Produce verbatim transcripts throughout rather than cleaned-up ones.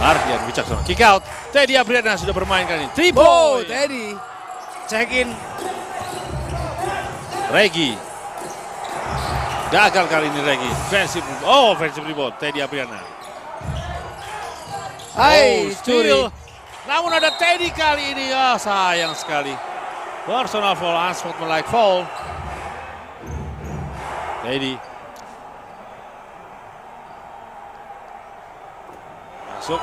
Ardian Wicaksono, kick out. Teddy Apriyana sudah bermain kali ini. Three Oh, point. Teddy. Check in. Regi. Gagal kali ini Regi. Offensive, oh offensive rebound. Teddy Apriyana. Hai, oh, steal. Namun ada Teddy kali ini. Oh, sayang sekali. Personal foul, unsportsmanlike foul. Teddy. Masuk.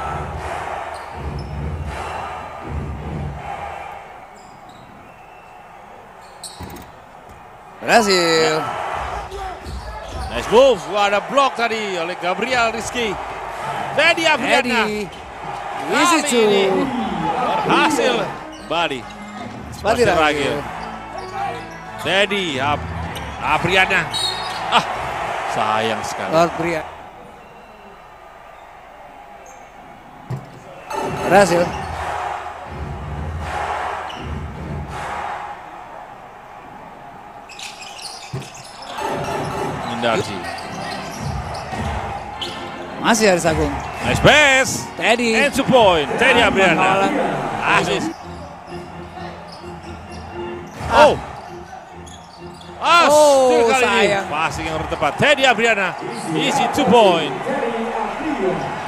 Berhasil. Nice move. Wah, ada block tadi oleh Gabriel Rizky. Teddy Apriyana. Teddy. Easy two. Berhasil. Body. Body lagi. Teddy Ap Apriyana. Ah, sayang sekali. Lord Pria. Berhasil. Mindarji. Masih ada Sagung. Nice pass. Teddy. And two point. Teddy Apriyana. Asis. Oh. Ah, Oh, steal kali ini. sayang. Passing yang tepat. Teddy Apriyana. Easy two point.